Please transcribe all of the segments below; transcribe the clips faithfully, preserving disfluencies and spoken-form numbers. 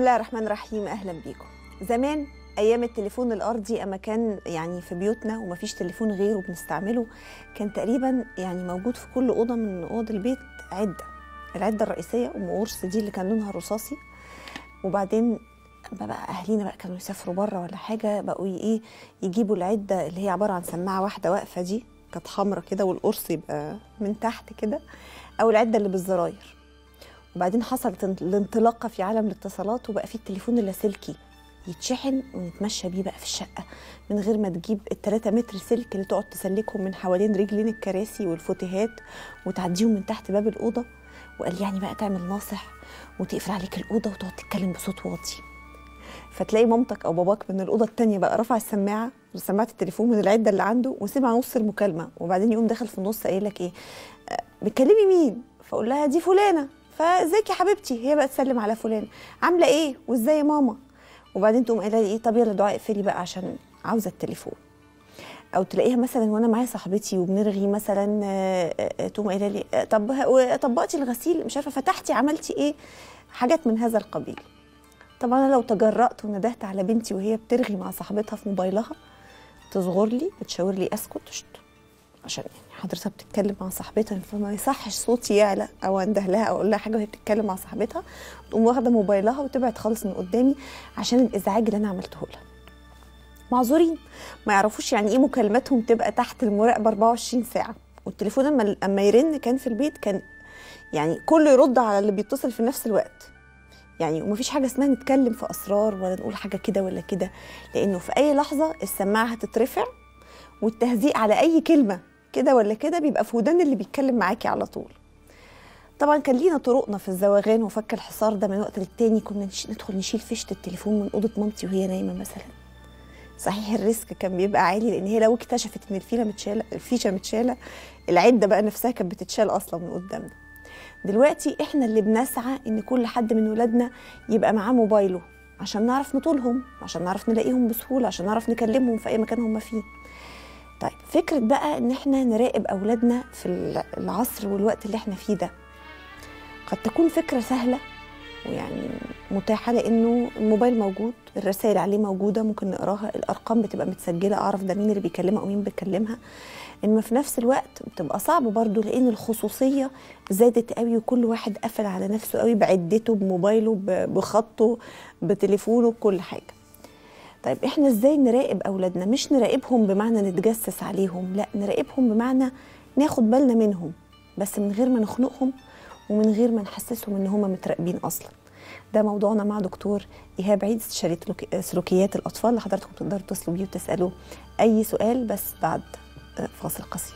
الله الرحمن الرحيم. اهلا بيكم. زمان ايام التليفون الارضي اما كان يعني في بيوتنا ومفيش تليفون غيره بنستعمله، كان تقريبا يعني موجود في كل اوضه من اوض البيت عده. العده الرئيسيه ام قرص دي اللي كان لونها رصاصي، وبعدين بقى اهالينا بقى كانوا يسافروا بره ولا حاجه، بقوا ايه يجيبوا العده اللي هي عباره عن سماعه واحده واقفه، دي كانت حمرا كده والقرص يبقى من تحت كده، او العده اللي بالزراير. وبعدين حصلت الانطلاقه في عالم الاتصالات، وبقى في التليفون اللاسلكي يتشحن ونتمشى بيه بقى في الشقه من غير ما تجيب التلاتة متر سلك اللي تقعد تسلكهم من حوالين رجلين الكراسي والفوتيهات وتعديهم من تحت باب الاوضه. وقال يعني بقى تعمل ناصح وتقفل عليك الاوضه وتقعد تتكلم بصوت واطي، فتلاقي مامتك او باباك من الاوضه الثانيه بقى رفع السماعه سماعه التليفون من العده اللي عنده وسمع نص المكالمه، وبعدين يقوم داخل في النص قايل لك ايه، بتكلمي مين؟ فاقول لها دي فلانه، فازيك يا حبيبتي، هي بقى تسلم على فلان، عامله ايه وازاي يا ماما، وبعدين تقوم قايله لي ايه، طب يلا دعاء اقفلي بقى عشان عاوزه التليفون. او تلاقيها مثلا وانا معايا صاحبتي وبنرغي مثلا، تقوم قايله لي طب طبقتي الغسيل، مش عارفه فتحتي عملتي ايه، حاجات من هذا القبيل. طبعا انا لو تجرأت وندهت على بنتي وهي بترغي مع صاحبتها في موبايلها، تصغر لي بتشاور لي اسكت عشان يعني حضرتها بتتكلم مع صاحبتها، فما يصحش صوتي يعلى او انده لها او اقول لها حاجه وهي بتتكلم مع صاحبتها، تقوم واخده موبايلها وتبعد خالص من قدامي عشان الازعاج اللي انا عملته لها. معذورين، ما يعرفوش يعني ايه مكالماتهم تبقى تحت المراقبه أربعة وعشرين ساعه. والتليفون اما اما يرن كان في البيت كان يعني كله يرد على اللي بيتصل في نفس الوقت، يعني ومفيش حاجه اسمها نتكلم في اسرار ولا نقول حاجه كده ولا كده، لانه في اي لحظه السماعه هتترفع والتهزيء على اي كلمه كده ولا كده بيبقى في ودان اللي بيتكلم معاكي على طول. طبعا كان لينا طرقنا في الزواغان وفك الحصار ده، من وقت للتاني كنا ندخل نشيل فيشه التليفون من اوضه مامتي وهي نايمه مثلا. صحيح الريسك كان بيبقى عالي، لان هي لو اكتشفت ان الفيله متشاله الفيشه متشاله العده بقى نفسها كانت بتتشال اصلا من قدامنا. دلوقتي احنا اللي بنسعى ان كل حد من ولادنا يبقى معاه موبايله عشان نعرف نطولهم، عشان نعرف نلاقيهم بسهوله، عشان نعرف نكلمهم في اي مكان هم فيه. طيب فكره بقى ان احنا نراقب اولادنا في العصر والوقت اللي احنا فيه ده قد تكون فكره سهله ويعني متاحه، لانه الموبايل موجود، الرسائل عليه موجوده ممكن نقراها، الارقام بتبقى متسجله اعرف ده مين اللي بيكلمها او مين بيكلمها. انما في نفس الوقت بتبقى صعب برضو، لان الخصوصيه زادت قوي وكل واحد قفل على نفسه قوي بعدته بموبايله بخطه بتليفونه بكل حاجه. طيب احنا ازاي نراقب اولادنا؟ مش نراقبهم بمعنى نتجسس عليهم، لا، نراقبهم بمعنى ناخد بالنا منهم بس من غير ما نخنقهم ومن غير ما نحسسهم ان هم متراقبين اصلا. ده موضوعنا مع دكتور ايهاب عيد، استشاري سلوكيات الاطفال، اللي حضراتكم تقدروا تتصلوا بيه وتسالوه اي سؤال بس بعد فاصل قصير.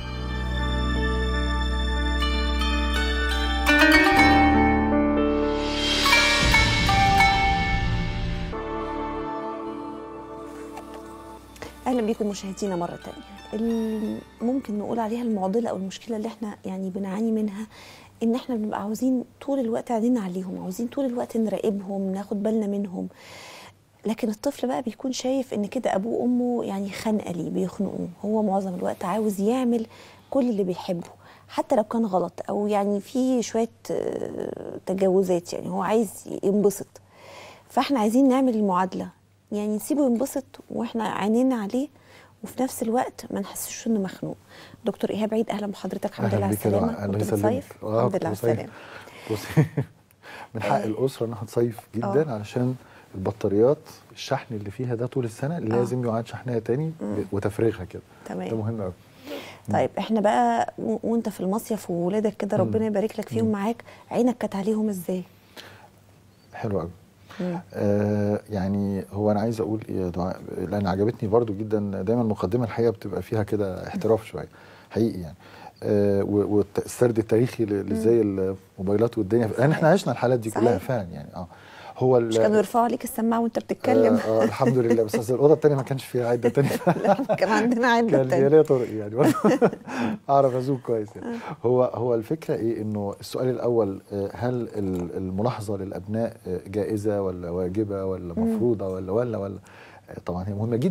اهلا بيكم مشاهدينا مره تانية. ممكن نقول عليها المعضله او المشكله اللي احنا يعني بنعاني منها، ان احنا بنبقى عاوزين طول الوقت قاعدين عليهم، عاوزين طول الوقت نراقبهم ناخد بالنا منهم، لكن الطفل بقى بيكون شايف ان كده ابوه وامه يعني خنقه ليه، بيخنقوه، هو معظم الوقت عاوز يعمل كل اللي بيحبه حتى لو كان غلط او يعني في شويه تجاوزات، يعني هو عايز ينبسط. فاحنا عايزين نعمل المعادله، يعني نسيبه ينبسط واحنا عينينا عليه وفي نفس الوقت ما نحسش انه مخنوق. دكتور ايهاب عيد، اهلا بحضرتك، الحمد لله على السلامه. كنت بتصيف؟ الحمد لله على السلامه. بصي من حق الاسره انها تصيف جدا، أوه. علشان البطاريات الشحن اللي فيها ده طول السنه لازم يعاد شحنها تاني وتفريغها كده. تمام، ده مهم قوي. طيب احنا بقى وانت في المصيف وولادك كده ربنا يبارك لك فيهم معاك، عينك كانت عليهم ازاي؟ حلو قوي. آه يعني هو انا عايز اقول ايه يا دعاء، لان عجبتني برضو جدا، دايما المقدمه الحقيقه بتبقى فيها كده احتراف شويه حقيقي يعني، آه والسرد التاريخي لازاي الموبايلات والدنيا، لان احنا عشنا الحالات دي كلها فعلا يعني. اه هو مش كانوا يرفعوا عليك السماعه وانت بتتكلم؟ اه, آه الحمد لله، بس اصل الاوضه الثانيه ما كانش فيها عده ثانيه. لا كان عندنا عده ثانيه، كان ليا طرق يعني برضه اعرف ازوق كويس يعني. هو هو الفكره ايه، انه السؤال الاول، هل الملاحظه للابناء جائزه ولا واجبه ولا مفروضه ولا ولا ولا طبعا هي مهمه جدا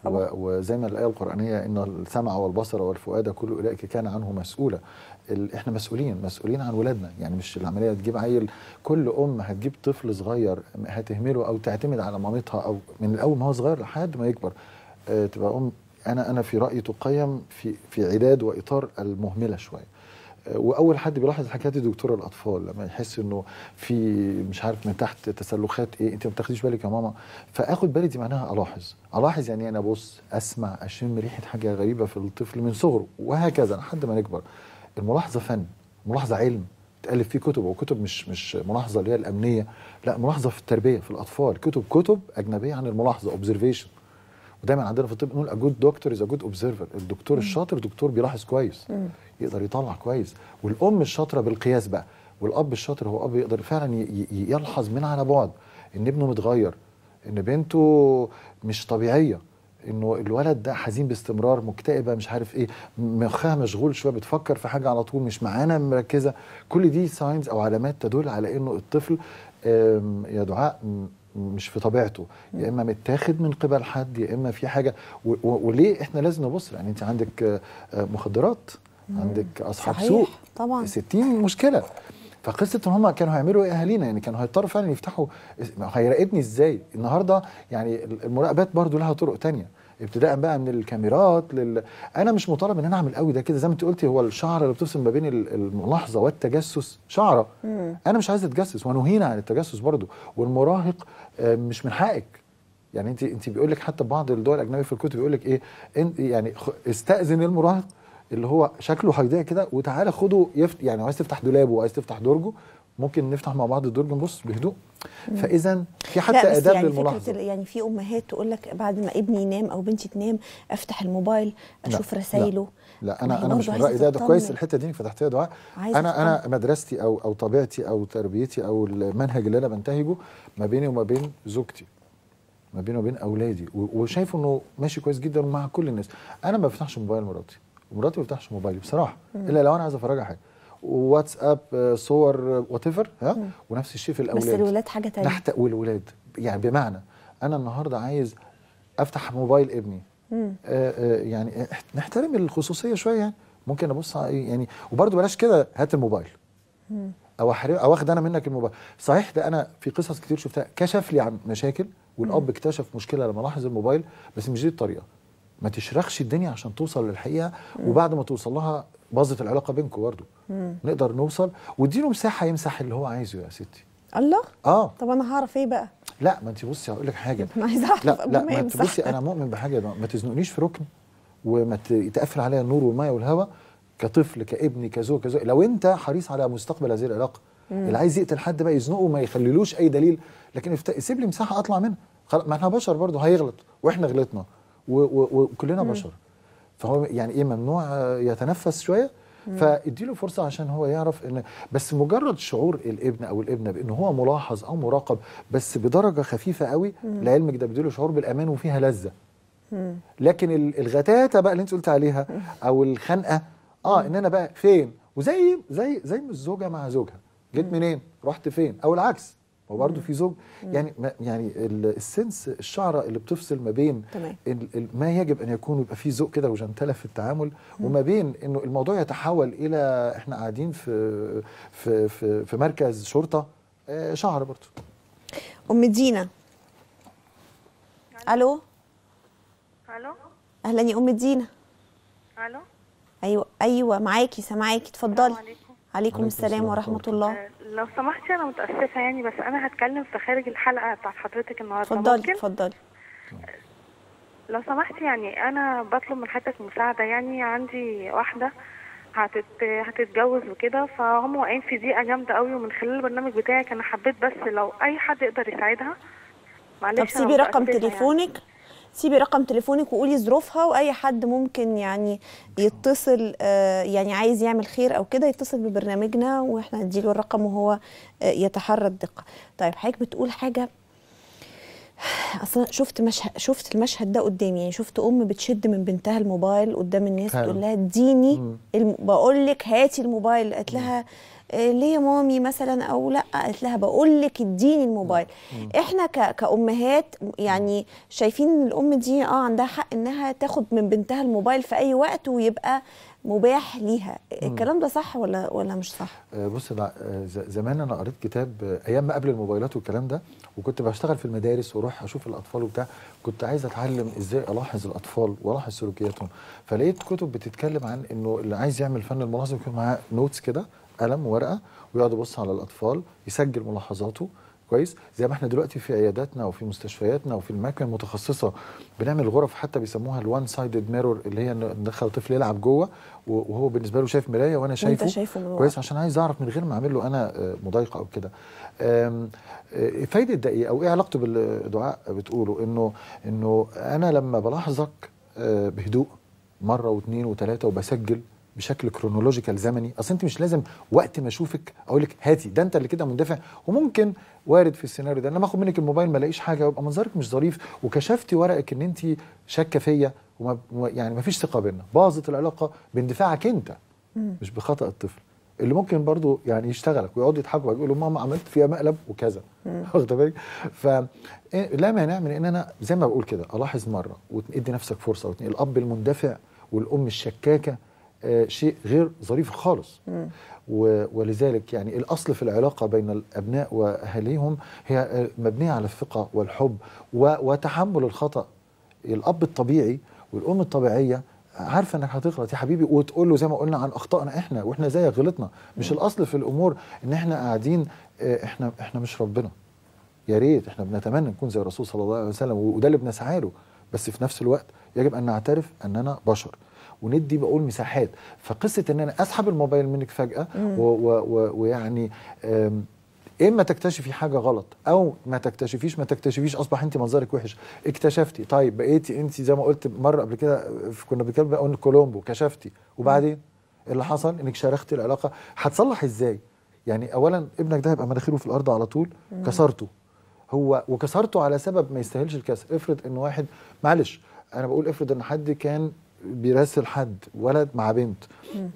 وزي ما الايه القرانيه ان السمع والبصر والفؤاد كل اولئك كان عنه مسؤولا. احنا مسؤولين مسؤولين عن ولادنا، يعني مش العمليه تجيب عيل، كل ام هتجيب طفل صغير هتهمله او تعتمد على مامتها او من الاول ما هو صغير لحد ما يكبر أه تبقى ام. انا انا في رايي تقيم في في عداد واطار المهمله شويه. واول حد بيلاحظ الحكايه دي دكتور الاطفال، لما يحس انه في مش عارف من تحت تسلخات ايه انت ما بتاخديش بالك يا ماما، فاخد بالي دي معناها الاحظ الاحظ يعني انا ابص اسمع اشم ريحه حاجه غريبه في الطفل من صغره وهكذا لحد ما نكبر. الملاحظه فن، ملاحظه علم، تالف فيه كتب، وكتب مش مش ملاحظه اللي هي الامنيه، لا ملاحظه في التربيه في الاطفال، كتب كتب اجنبيه عن الملاحظه اوبزرفيشن. ودايما عندنا في الطب نقول ا جود دكتور از ا جود اوبزرفر، الدكتور الشاطر دكتور بيلاحظ كويس مم. يقدر يطلع كويس. والام الشاطره بالقياس بقى، والاب الشاطر هو اب يقدر فعلا يلحظ من على بعد ان ابنه متغير، ان بنته مش طبيعيه، انه الولد ده حزين باستمرار، مكتئبه، مش عارف ايه، مخها مشغول شويه، بتفكر في حاجه على طول، مش معانا مركزه. كل دي ساينز او علامات تدل على انه الطفل يا دعاء مش في طبيعته، يا اما متاخد من قبل حد، يا اما في حاجه. وليه احنا لازم نبص؟ يعني انت عندك مخدرات، عندك اصحاب سوق، طبعا ستين مشكله. فقصه ان هم كانوا هيعملوا ايه اهالينا؟ يعني كانوا هيضطروا فعلا يفتحوا، هيراقبني ازاي النهارده؟ يعني المراقبات برضو لها طرق تانية، ابتداء بقى من الكاميرات لل... انا مش مطالب ان انا اعمل قوي ده كده، زي ما انت قلتي، هو الشعره اللي بتفصل ما بين الملاحظه والتجسس شعره. مم. انا مش عايزه اتجسس، ونهينا عن التجسس برضو. والمراهق مش من حقك، يعني انت انت بيقول لك حتى بعض الدول الاجنبيه في الكتب بيقول لك ايه، يعني استاذن المراهق اللي هو شكله هيضيع كده وتعالى خده يفت... يعني عايز تفتح دولابه وعايز تفتح درجه، ممكن نفتح مع بعض الدرج نبص بهدوء. فاذا في حتى اداب يعني للملاحظه. يعني في امهات تقول لك بعد ما ابني ينام او بنتي تنام افتح الموبايل اشوف رسايله. لا, لا انا انا مش من رايي ده. ده كويس الحته دي انك فتحتيها دعاء. انا انا مدرستي او او طبيعتي او تربيتي او المنهج اللي انا بنتهجه ما بيني وما بين زوجتي، ما بيني وبين اولادي، وشايفه انه ماشي كويس جدا مع كل الناس. انا ما بفتحش موبايل مراتي، ومراتي ما بتفتحش موبايلي بصراحه، مم. الا لو انا عايز افرجها حاجه، واتساب، صور، وات ايفر، ها. مم. ونفس الشيء في الاولاد، بس الولاد حاجه ثانيه. نحت والولاد يعني بمعنى انا النهارده عايز افتح موبايل ابني، آه آه يعني نحترم الخصوصيه شويه، يعني ممكن ابص يعني، وبرده بلاش كده هات الموبايل، مم. او او اخد انا منك الموبايل. صحيح ده انا في قصص كتير شفتها كشف لي عن مشاكل، والاب اكتشف مشكله لما لاحظ الموبايل، بس مش دي الطريقه. ما تشرخش الدنيا عشان توصل للحقيقه، مم. وبعد ما توصل لها باظت العلاقه بينكم برضه. نقدر نوصل واديله مساحه يمسح اللي هو عايزه يا ستي. الله. اه طب انا هعرف ايه بقى؟ لا ما انت بصي هقول لك حاجه، انا عايزه اعرف. لا لا ما انت بصي، انا مؤمن بحاجه، ما تزنقنيش في ركن وما تقفل عليا النور والميه والهواء، كطفل كابني كزوج كزوج. لو انت حريص على مستقبل هذه العلاقه، مم. اللي عايز يقتل حد بقى يزنقه وما يخليلوش اي دليل، لكن سيب لي مساحه اطلع منها. ما احنا بشر برضه، هيغلط واحنا غلطنا وكلنا بشر. فهو يعني ايه، ممنوع يتنفس شويه، فاديله فرصه عشان هو يعرف ان بس مجرد شعور الابن او الابنه بان هو ملاحظ او مراقب بس بدرجه خفيفه قوي، لعلمك ده بيديله شعور بالامان وفيها لذه. مم. لكن الغتاته بقى اللي انت قلت عليها او الخنقه، اه مم. ان انا بقى فين، وزي زي زي الزوجه مع زوجها، جيت منين رحت فين، او العكس، هو برضه في زوج. يعني ما يعني السنس الشعره اللي بتفصل ما بين ما يجب ان يكون يبقى في ذوق كده وجنتله في التعامل، وما بين انه الموضوع يتحول الى احنا قاعدين في في في, في مركز شرطه. آه شعر برضه. ام دينا. الو. الو. اهلا يا ام دينا. الو. ايوه ايوه معاكي، سامعاكي، اتفضلي. عليكم السلام ورحمة الله. لو سمحتي أنا متأسفة يعني، بس أنا هتكلم في خارج الحلقة بتاعت حضرتك النهارده. اتفضلي اتفضلي. لو سمحتي يعني أنا بطلب من حضرتك مساعدة، يعني عندي واحدة هتت... هتتجوز وكده، فهم واقعين في ضيقة جامدة قوي، ومن خلال البرنامج بتاعك أنا حبيت بس لو أي حد يقدر يساعدها. معلش. طب سيبي رقم تليفونك، يعني. سيبي رقم تليفونك وقولي ظروفها، واي حد ممكن يعني يتصل، آه يعني عايز يعمل خير او كده يتصل ببرنامجنا واحنا نديله الرقم وهو آه يتحرى الدقه. طيب حضرتك بتقول حاجه، اصلا شفت مشهد، شفت المشهد ده قدامي، يعني شفت ام بتشد من بنتها الموبايل قدام الناس، تقول لها اديني الم... بقول لك هاتي الموبايل، قالت لها آه ليه يا مامي مثلا او لا، قالت لها بقول لك اديني الموبايل. مم. احنا كامهات يعني شايفين ان الام دي اه عندها حق انها تاخد من بنتها الموبايل في اي وقت ويبقى مباح ليها. الكلام ده صح ولا ولا مش صح؟ آه بص لا آه زمان انا قريت كتاب آه ايام ما قبل الموبايلات والكلام ده، وكنت بشتغل في المدارس واروح اشوف الاطفال وبتاع، كنت عايز اتعلم ازاي الاحظ الاطفال والاحظ سلوكياتهم. فلقيت كتب بتتكلم عن انه اللي عايز يعمل فن الملاحظه يكون معاه نوتس كده، قلم وورقه، ويقعد يبص على الاطفال يسجل ملاحظاته كويس. زي ما احنا دلوقتي في عياداتنا وفي مستشفياتنا وفي الاماكن المتخصصه بنعمل غرف حتى بيسموها الوان سايدد ميرور، اللي هي ندخل طفل يلعب جوه وهو بالنسبه له شايف مرايه وانا شايفه, شايفه كويس، عشان عايز اعرف من غير ما اعمل له انا مضايقه او كده. فايده ده ايه او ايه علاقته بالدعاء بتقوله؟ انه انه انا لما بلاحظك بهدوء مره واثنين وثلاثه وبسجل بشكل كرونولوجيكال زمني، اصل انت مش لازم وقت ما اشوفك اقول لك هاتي، ده انت اللي كده مندفع، وممكن وارد في السيناريو ده ان انا اخد منك الموبايل ما الاقيش حاجه ويبقى منظرك مش ظريف، وكشفتي ورقك ان انت شاكه فيا وما يعني ما فيش ثقه بيننا، باظت العلاقه باندفاعك انت مش بخطا الطفل اللي ممكن برضو يعني يشتغلك ويقعدوا يضحكوا ويقولوا ماما عملت فيها مقلب وكذا، واخده بالك؟ فلا مانع من ان انا زي ما بقول كده الاحظ مره وادي نفسك فرصه واتنين. الاب المندفع والام الشكاكه آه شيء غير ظريف خالص. ولذلك يعني الاصل في العلاقه بين الابناء واهاليهم هي مبنيه على الثقه والحب وتحمل الخطا. الاب الطبيعي والام الطبيعيه عارفه انك هتغلط يا حبيبي وتقول له زي ما قلنا عن اخطائنا احنا واحنا زيك غلطنا. مش الاصل في الامور ان احنا قاعدين آه احنا احنا مش ربنا، يا ريت احنا بنتمنى نكون زي الرسول صلى الله عليه وسلم وده اللي بنسعى له، بس في نفس الوقت يجب ان نعترف اننا بشر وندي بقول مساحات. فقصه ان انا اسحب الموبايل منك فجاه ويعني اما تكتشفي حاجه غلط او ما تكتشفيش ما تكتشفيش اصبح انت منظرك وحش. اكتشفتي طيب بقيتي انت زي ما قلت مره قبل كده كنا بنتكلم بقى كولومبو، كشفتي وبعدين اللي حصل انك شارختي العلاقه. هتصلح ازاي؟ يعني اولا ابنك ده هيبقى مناخيره في الارض على طول، كسرته هو وكسرته على سبب ما يستاهلش الكسر. افرض ان واحد معلش انا بقول افرض ان حد كان بيراسل حد ولد مع بنت،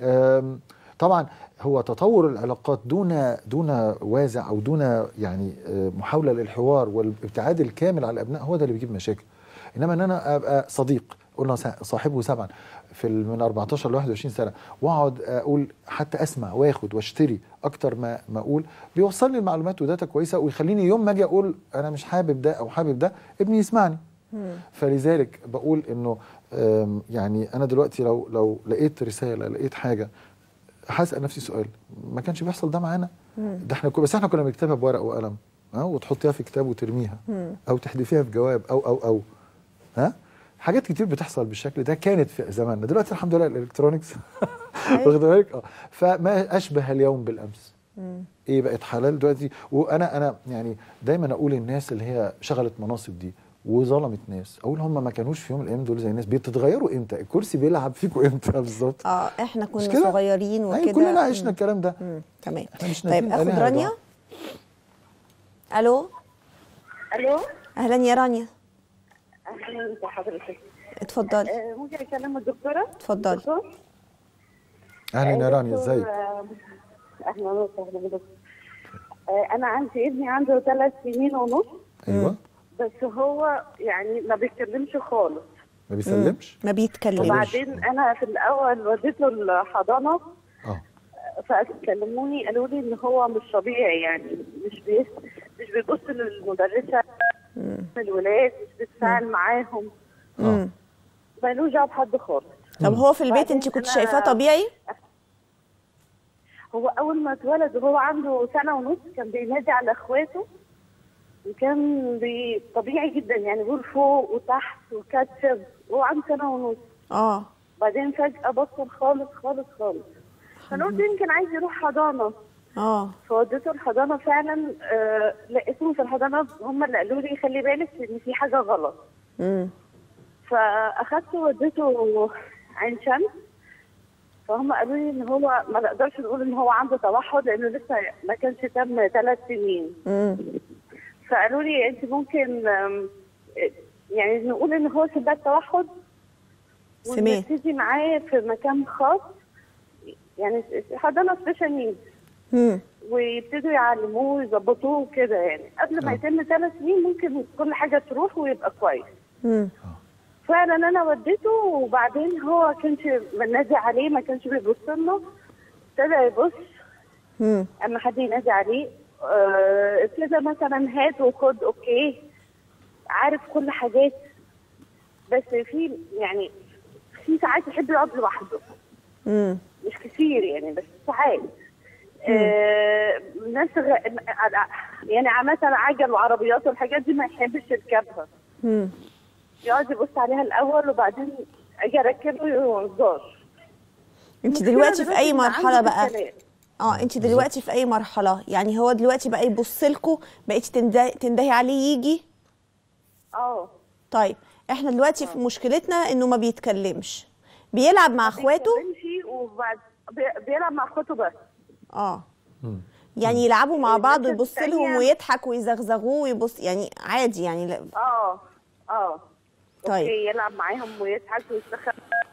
طبعا هو تطور العلاقات دون دون وازع او دون يعني محاوله للحوار والابتعاد الكامل على الابناء هو ده اللي بيجيب مشاكل. انما ان انا ابقى صديق قلنا صاحبه سبعا في من أربعتاشر ل واحد وعشرين سنه واقعد اقول حتى اسمع واخد واشتري اكتر ما ما اقول، بيوصل لي المعلومات وداتا كويسه ويخليني يوم ما اجي اقول انا مش حابب ده او حابب ده ابني يسمعني. فلذلك بقول انه يعني انا دلوقتي لو لو لقيت رساله لقيت حاجه هسال نفسي سؤال، ما كانش بيحصل ده معانا؟ ده احنا بس احنا كنا بنكتبها بورق وقلم ها وتحطيها في كتاب وترميها او تحذفيها في جواب او او او ها حاجات كتير بتحصل بالشكل ده كانت في زماننا. دلوقتي الحمد لله الالكترونكس واخد بالك اه فما اشبه اليوم بالامس. مم. ايه بقت حلال دلوقتي. وانا انا يعني دايما اقول الناس اللي هي شغلت مناصب دي وظلمت ناس اقول هم ما كانوش في يوم من الايام دول زي الناس. بتتغيروا امتى؟ الكرسي بيلعب فيكم امتى بالظبط؟ اه احنا كنا صغيرين وكده. أيوة كلنا عشنا الكلام ده. تمام. طيب اخد رانيا. الو الو اهلا يا رانيا. اهلا بحضرتك. اتفضلي. آه ممكن اكلم الدكتوره؟ اتفضلي. اهلا يا رانيا ازيك؟ اهلا وسهلا بك. آه انا عندي ابني عنده ثلاث سنين ونص. ايوه. بس هو يعني ما بيتكلمش خالص. ما بيسلمش؟ ما بيتكلمش. وبعدين انا في الاول وديته الحضانه اه فكلموني قالوا لي ان هو مش طبيعي، يعني مش بيس مش بيبص للمدرسه الولاد، مش بيتفاعل معاهم. اه مالوش دعوه بحد خالص. طب هو في البيت انت كنت شايفاه طبيعي؟ هو اول ما اتولد وهو عنده سنه ونص كان بينادي على اخواته وكان طبيعي جدا، يعني بيقول فوق وتحت وكاتشب وهو عنده سنه ونص. اه بعدين فجاه بطل خالص خالص خالص. فانا قلت يمكن عايز يروح حضانه. اه فوديته الحضانه فعلا. آه لقيتهم في الحضانه هم اللي قالوا لي خلي بالك ان في حاجه غلط. امم فاخدته وديته عين شمس. فهم قالوا لي ان هو ما نقدرش نقول ان هو عنده توحد لانه لسه ما كانش تم ثلاث سنين. امم فقالوا لي انت ممكن يعني نقول ان هو سمات توحد ونبتدي معاه في مكان خاص، يعني حضانه سبيشال نيدز. مم. ويبتدوا يعلموه ويظبطوه وكده يعني. قبل ما آه. يتم ثلاث سنين ممكن كل حاجه تروح ويبقى كويس. مم. فعلا انا وديته، وبعدين هو كانش بنادي عليه، ما كانش بيبص لنا، ابتدى يبص مم. اما حد ينادي عليه. آه، ابتدى مثلا هات وخد، اوكي، عارف كل حاجات، بس في يعني في ساعات يحب يقعد لوحده، مم. مش كتير يعني، بس ساعات. آه، ناس غ... يعني مثلا عجل وعربيات والحاجات دي ما يحبش يركبها، مم. يقعد يبص عليها الاول وبعدين اجي اركبه يهزار. انت المشكلة دلوقتي في اي إن مرحله عنده بقى؟ الكلام. اه انت دلوقتي في اي مرحله؟ يعني هو دلوقتي بقى يبص لكم، بقيتي تندهي تندهي عليه يجي؟ اه طيب احنا دلوقتي في مشكلتنا انه ما بيتكلمش، بيلعب مع اخواته. ما بيتكلمش، وبعد بي- بيلعب مع اخواته بس. اه مم. يعني يلعبوا مع بعض الناس ويبص لهم التانية- ويضحك ويزغزغوه ويبص، يعني عادي يعني لا. اه اه طيب. اوكي، يلعب معاهم ويضحك ويستخبى،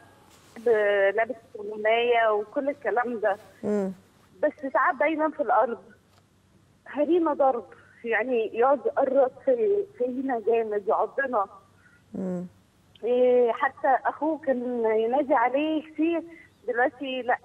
لابس كمامية وكل الكلام ده. مم. بس ساعات دايما في الارض هرينا ضرب، يعني يقعد يقرب في فينا جامد، يعضنا. مم. إيه، حتى اخوه كان ينادي عليه كتير، دلوقتي لا،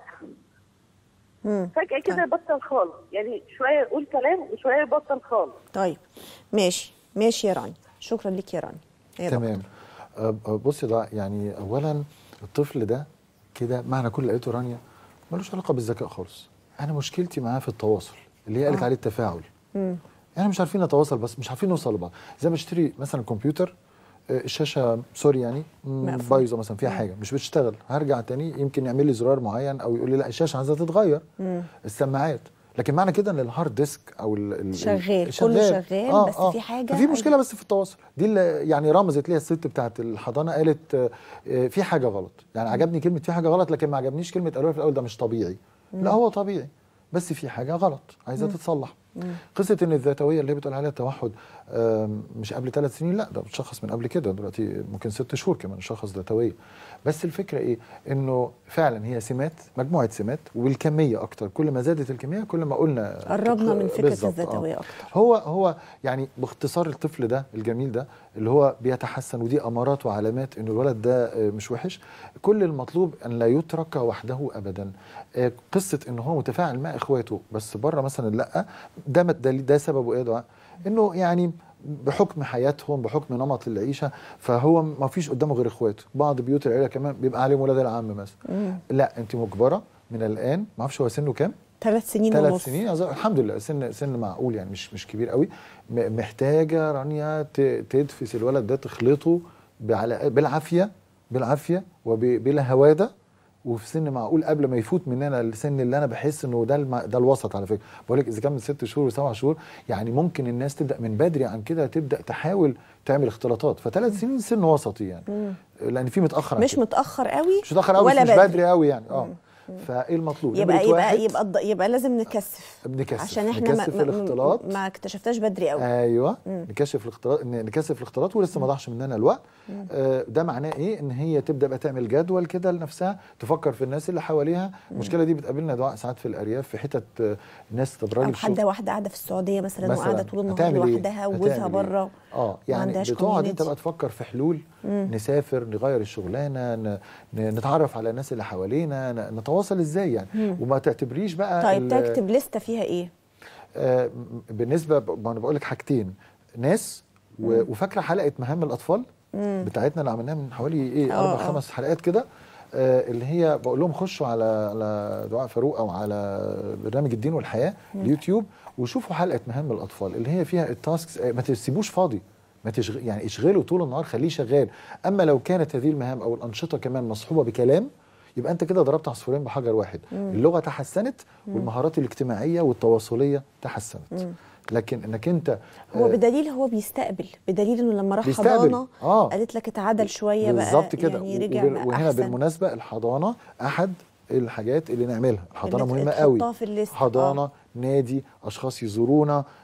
مم. فجأة كده طيب. يبطل خالص، يعني شوية يقول كلام وشوية يبطل خالص. طيب ماشي ماشي يا رانيا، شكرا لك يا رانيا. يا تمام. آه، آه، بصي ده يعني اولا الطفل ده كده معنى كل اللي قالته رانيا ملوش علاقه بالذكاء خالص. انا مشكلتي معاه في التواصل اللي هي قالت آه. عليه التفاعل. مم. يعني مش عارفين نتواصل، بس مش عارفين نوصل لبعض. زي ما اشتري مثلا كمبيوتر، آه، الشاشه سوري يعني مم، مقفول. بايظه مثلا، فيها مم. حاجه مش بتشتغل، هرجع تاني يمكن يعمل لي زرار معين او يقول لي لا الشاشه عايزه تتغير. مم. السماعات، لكن معنى كده ان الهارد ديسك او ال ال شغال، كله شغال، آه بس آه في حاجة ففي مشكله بس في التواصل دي اللي يعني رمزت ليها الست بتاعت الحضانه، قالت آه، آه، في حاجه غلط. يعني عجبني كلمه في حاجه غلط، لكن ما عجبنيش كلمه قالوا في الاول ده مش طبيعي. لا هو طبيعي، بس في حاجه غلط عايزه تتصلح. قصه ان الذاتويه اللي هي بتقول عليها التوحد آم، مش قبل ثلاث سنين، لا ده بتشخص من قبل كده، دلوقتي ممكن ست شهور كمان شخص ذاتويه. بس الفكره ايه؟ انه فعلا هي سمات، مجموعه سمات، والكميه اكتر. كل ما زادت الكميه كل ما قلنا قربنا من فكرة بالظبط. الذاتوية آه. أكتر. هو هو يعني باختصار الطفل ده الجميل ده اللي هو بيتحسن، ودي امارات وعلامات انه الولد ده آه، مش وحش. كل المطلوب ان لا يترك وحده ابدا. آه، قصه ان هو متفاعل مع اخواته بس بره مثلا لا، ده ده, ده سببه ايه يا دعاء؟ انه يعني بحكم حياتهم، بحكم نمط العيشه، فهو ما فيش قدامه غير اخواته. بعض بيوت العيله كمان بيبقى عليهم ولاد العم مثلا. مم. لا انت مجبره من الان، ما اعرفش هو سنه كام، ثلاث سنين ثلاث ونص. سنين أظن الحمد لله، سن سن معقول يعني، مش مش كبير قوي. م- محتاجه رانيا ت- تدفس الولد ده، تخلطه بعلى- بالعافيه بالعافيه وبلا هواده، وفي سن معقول قبل ما يفوت مننا السن اللي انا بحس انه ده الم... ده الوسط. على فكره بقول لك اذا كان من ست شهور وسبع شهور، يعني ممكن الناس تبدا من بدري عن كده، تبدا تحاول تعمل اختلاطات. فثلاث سنين سن وسطي يعني، مم. لان في متاخر عن مش كده. متأخر قوي مش متاخر قوي، ولا مش بدري قوي يعني. اه فايه المطلوب؟ يبقى نمرة يبقى واحد، يبقى الض- يبقى لازم نكثف بنكثف عشان احنا نكثف ما, الاختلاط. ما, ما اكتشفتهاش بدري قوي. ايوه مم. نكشف الاختلاط، إن نكثف الاختلاط ولسه ما ضاعش مننا الوقت. آه ده معناه ايه؟ ان هي تبدا بقى تعمل جدول كده لنفسها، تفكر في الناس اللي حواليها. المشكله دي بتقابلنا دعاء ساعات في الارياف، في حتت آه ناس طب او راجل حد شغل واحده قاعده في السعوديه مثلا, مثلاً، وقاعده طول النهار هتعمل إيه؟ لوحدها وجوزها هتعمل إيه؟ بره. اه يعني عندهاش بتقعد انت community. بقى تفكر في حلول. نسافر، نغير الشغلانه، ن- ن- نتعرف على الناس اللي حوالينا، ن- نتواصل ازاي يعني. وما تعتبريش بقى طيب ال- تكتب لسته فيها ايه؟ آه، بالنسبه ب- ما انا بقول لك حاجتين، ناس و- وفاكره حلقه مهام الاطفال بتاعتنا اللي عملناها من حوالي ايه آه، اربع آه. خمس حلقات كده، آه، اللي هي بقول لهم خشوا على على دعاء فاروق او على برنامج الدين والحياه اليوتيوب، وشوفوا حلقه مهام الاطفال اللي هي فيها التاسكس. آه، ما تسيبوش فاضي، ما تشغل يعني اشغله طول النهار، خليه شغال. اما لو كانت هذه المهام او الانشطه كمان مصحوبه بكلام، يبقى انت كده ضربت عصفورين بحجر واحد. اللغه تحسنت، والمهارات الاجتماعيه والتواصليه تحسنت. لكن انك انت هو آه، بدليل هو بيستقبل، بدليل انه لما راح بيستقبل. حضانه آه. قالت لك اتعدل شويه بقى، بالظبط كده. يعني رجع وبال- بقى وهنا احسن. بالمناسبه الحضانه احد الحاجات اللي نعملها. الحضانه اللي مهمه تحطها قوي. في الليست. حضانه، نادي، اشخاص يزورونا،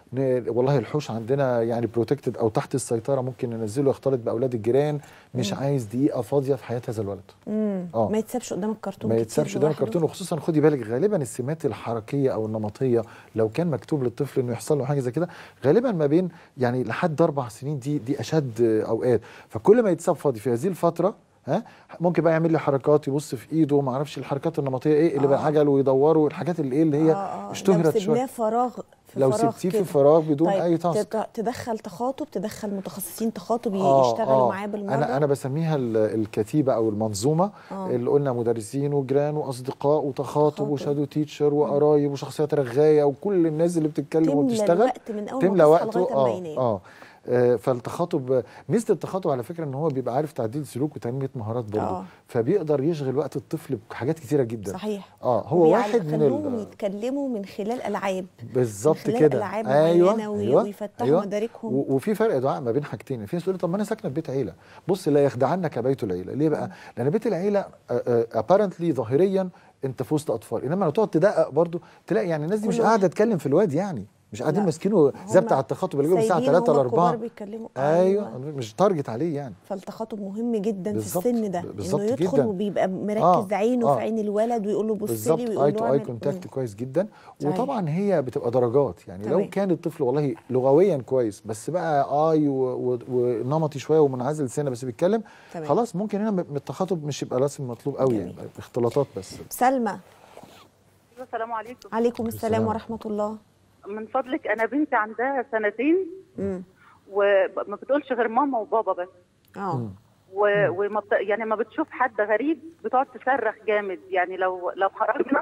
والله الحوش عندنا يعني بروتكتد او تحت السيطره، ممكن ننزله يختلط باولاد الجيران، مش مم. عايز دقيقه فاضيه في حياه هذا الولد. اه ما يتسابش قدام الكرتون، ما يتسابش قدام الكرتون. وخصوصا خدي بالك غالبا السمات الحركيه او النمطيه لو كان مكتوب للطفل انه يحصل له حاجه زي كده غالبا ما بين يعني لحد اربع سنين دي دي اشد اوقات. فكل ما يتساب فاضي في هذه الفتره ها ممكن بقى يعمل لي حركات، يبص في ايده ما اعرفش الحركات النمطيه ايه اللي آه. بالعجل ويدوروا الحاجات اللي ايه اللي هي آه. اشتهرت شويه. لو سيبناه فراغ في لو فراغ سبتيه في فراغ بدون طيب اي تاسك، تدخل تخاطب، تدخل متخصصين تخاطب آه يشتغلوا آه معاه بالمره. انا انا بسميها الكتيبه او المنظومه آه. اللي قلنا مدرسين وجيران واصدقاء وتخاطب وشادو تيتشر وقرايب وشخصيات رغايه وكل الناس اللي بتتكلم وبتشتغل، وقت من اول تملى وقته لغايه اه اه فالتخاطب ميزه التخاطب على فكره ان هو بيبقى عارف تعديل سلوك وتنميه مهارات برضه آه. فبيقدر يشغل وقت الطفل بحاجات كتيره جدا. صحيح. اه هو واحد من ال يتكلموا من خلال العاب بالظبط كده. العاب ايوه ايوه ويفتحوا أيوة. مداركهم. وفي فرق يا دعاء ما بين حاجتين. في ناس تقول طب ما انا ساكنه في بيت عيله. بص لا يخدعنك بيت العيله. ليه بقى؟ لان بيت العيله ابارنتلي ظاهريا انت في وسط اطفال، انما لو تقعد تدقق برضه تلاقي يعني الناس دي مش قاعده تتكلم في الواد، يعني مش قاعدين ماسكينه زي بتاع التخاطب اللي جاوا الساعه ثلاثة ل أربعة بيتكلموا. ايوه مش تارجت عليه يعني. فالتخاطب مهم جدا في السن ده، انه يدخل جداً. وبيبقى مركز آه. عينه آه. في عين الولد ويقول له بص لي ويقول له اي تو اي كونتاكت كويس جدا. وطبعا هي بتبقى درجات يعني. طبعا. لو كان الطفل والله لغويا كويس بس بقى اي ونمطي شويه ومنعزل سنه بس بيتكلم طبعا. خلاص ممكن هنا من التخاطب مش يبقى لازم مطلوب قوي يعني اختلاطات بس. سلمى. السلام عليكم. عليكم السلام ورحمه الله. من فضلك انا بنتي عندها سنتين امم وما بتقولش غير ماما وبابا بس. اه وما بت... يعني ما بتشوف حد غريب بتقعد تصرخ جامد، يعني لو لو خرجنا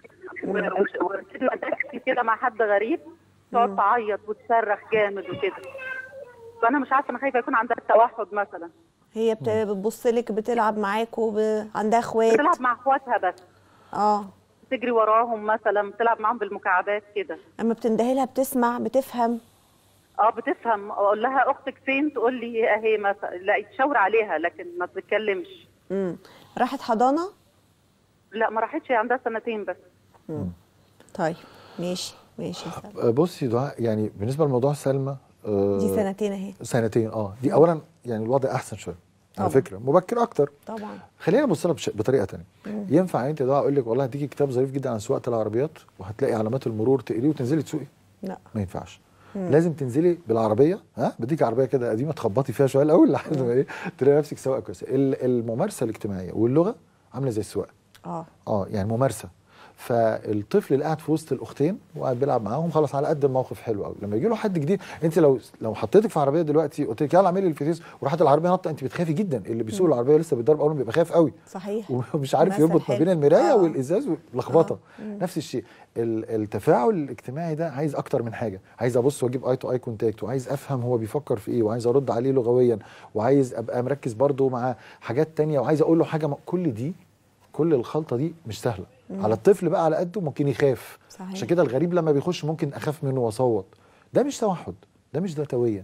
وركبنا تاكسي كده مع حد غريب تقعد تعيط وتصرخ جامد وكده. فانا مش عارفه، انا خايفه يكون عندها توحد مثلا. هي بتبص لك بتلعب معاكوا ب... عندها اخوات؟ بتلعب مع اخواتها بس. اه تجري وراهم مثلا، بتلعب معاهم بالمكعبات كده. اما بتندهي لها بتسمع بتفهم؟ اه بتفهم. اقول لها اختك فين تقول لي اهي مثلا، لا تشاور عليها لكن ما بتتكلمش. امم راحت حضانه؟ لا ما راحتش، عندها سنتين بس. امم طيب ماشي ماشي. بصي دعاء يعني بالنسبه لموضوع سلمى آه دي سنتين اهي. سنتين اه دي اولا يعني الوضع احسن شويه على فكره، مبكر اكتر طبعا. خلينا نبص لها بطريقه ثانيه. ينفع انت دعاء اقول لك والله هديكي كتاب ظريف جدا عن سواقه العربيات وهتلاقي علامات المرور تقريه وتنزلي تسوقي؟ لا ما ينفعش. مم. لازم تنزلي بالعربيه، ها بديك عربيه كده قديمه تخبطي فيها شويه الاول لحد ما ايه تلاقي نفسك سواقه كويسه. الممارسه الاجتماعيه واللغه عامله زي السواقه. اه اه يعني ممارسه. فالطفل اللي قاعد في وسط الاختين وقاعد بيلعب معاهم خلاص على قد الموقف حلو قوي. لما يجي له حد جديد، انت لو لو حطيتك في عربيه دلوقتي قلت لك يلا اعملي الفتيس وراحت العربيه نطه، انت بتخافي جدا. اللي بيسوق العربيه لسه بيتدرب اول بيبقى خايف قوي. صحيح. ومش عارف يربط ما بين المرايه آه. والازاز ولخبطه. آه. نفس الشيء التفاعل الاجتماعي ده عايز اكتر من حاجه. عايز ابص واجيب اي تو اي كونتاكت، وعايز افهم هو بيفكر في ايه، وعايز ارد عليه لغويا، وعايز ابقى مركز برده مع حاجات تانية، وعايز اقول له حاجه. كل دي كل الخلطه دي مش سهله. مم. على الطفل بقى على قده ممكن يخاف. صحيح. عشان كده الغريب لما بيخش ممكن اخاف منه واصوت. ده مش توحد، ده مش ذاتويه.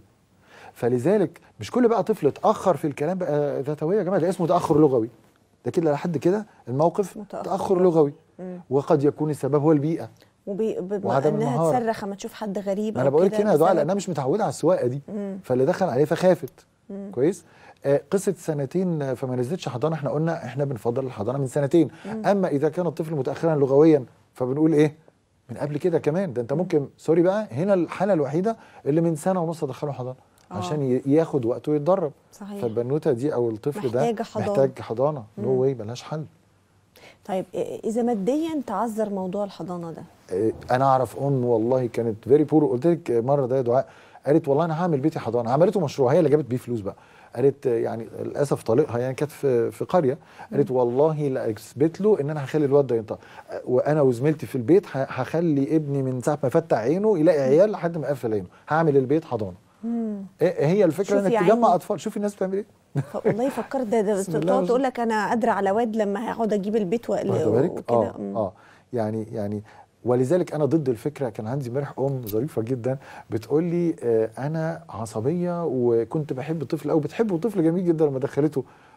فلذلك مش كل بقى طفل اتاخر في الكلام بقى ذاتويه يا جماعه، ده اسمه تاخر لغوي. ده كده لحد كده الموقف تاخر لغوي. مم. وقد يكون السبب هو البيئه وبي... انها تصرخ اما تشوف حد غريب. انا بقول لك هنا يا دعاء لانها مش متعوده على السواقه دي. مم. فاللي دخل عليه فخافت. مم. كويس. آه قصه سنتين فما نزلتش حضانه، احنا قلنا احنا بنفضل الحضانه من سنتين. مم. اما اذا كان الطفل متاخرا لغويا فبنقول ايه من قبل كده كمان. ده انت ممكن سوري بقى هنا الحاله الوحيده اللي من سنه ونص ادخله حضانه آه. عشان ياخد وقته ويتدرب. صحيح. فالبنوته دي او الطفل ده حضانة. محتاج حضانه. نو no واي ملهاش حل. طيب اذا ماديا تعذر موضوع الحضانه ده؟ انا اعرف ام والله كانت فيري بور. قلت لك مره ده يا دعاء، قالت والله انا هعمل بيتي حضانه. عملته مشروع، هي اللي جابت بيه فلوس بقى. قالت يعني للاسف طليقها يعني كانت في في قريه. قالت والله لا اثبت له ان انا هخلي الواد ده ينطق، وانا وزميلتي في البيت هخلي ابني من ساعه ما فتح عينه يلاقي عيال لحد ما يقفل عينه. هعمل البيت حضانه. إيه هي الفكره انك تجمع اطفال. شوفي الناس بتعمل ايه. والله فكرت ده, ده تقعد تقول لك انا قادره على واد لما هقعد اجيب البيت وكده. اه اه يعني يعني ولذلك انا ضد الفكره. كان عندي امبارح ام ظريفه جدا بتقول لي آه انا عصبيه وكنت بحب طفل او بتحبه طفل جميل جدا لما دخلته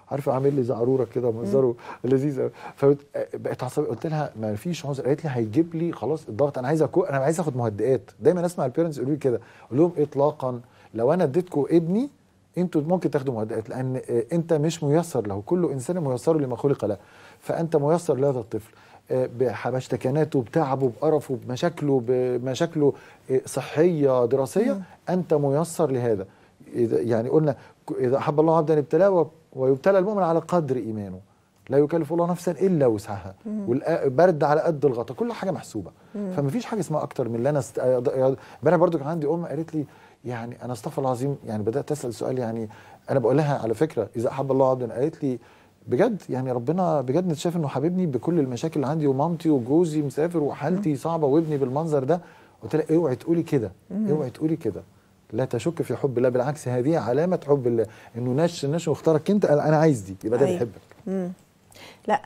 عارفه عامل لي زعروره كده منظره لذيذ قوي. فبقيت عصبيه، قلت لها ما فيش عذر. قالت لي هيجيب لي خلاص الضغط، انا عايزه أكو... انا عايزه اخد مهدئات. دايما اسمع البيرنتس يقولوا لي كده، اقول لهم اطلاقا، لو انا اديتكم ابني انتوا ممكن تاخدوا مهدئات، لان انت مش ميسر له، كل انسان ميسر لما خلق له، فانت ميسر لهذا الطفل بحبشتكناته، بتعبه، بقرفه، بمشاكله، بمشاكله صحيه دراسيه، م. انت ميسر لهذا. يعني قلنا اذا احب الله عبدا ابتلاه ويبتلى المؤمن على قدر ايمانه، لا يكلف الله نفسا الا وسعها، والبرد على قد الغطا، كل حاجه محسوبه. فما فيش حاجه اسمها اكتر من اللي انا است... انا برضو كان عندي ام قالت لي يعني انا استغفر الله العظيم، يعني بدات اسال سؤال، يعني انا بقول لها على فكره اذا احب الله عبدا، قالت لي بجد يعني ربنا بجد شايف انه حبيبني بكل المشاكل اللي عندي، ومامتي وجوزي مسافر وحالتي صعبه وابني بالمنظر ده. قلت لها اوعي تقولي كده، اوعي تقولي كده، لا تشك في حب الله، بالعكس هذه علامه حب الله، انه نش نش واختارك انت، انا عايز دي، يبقى ده بيحبك. لا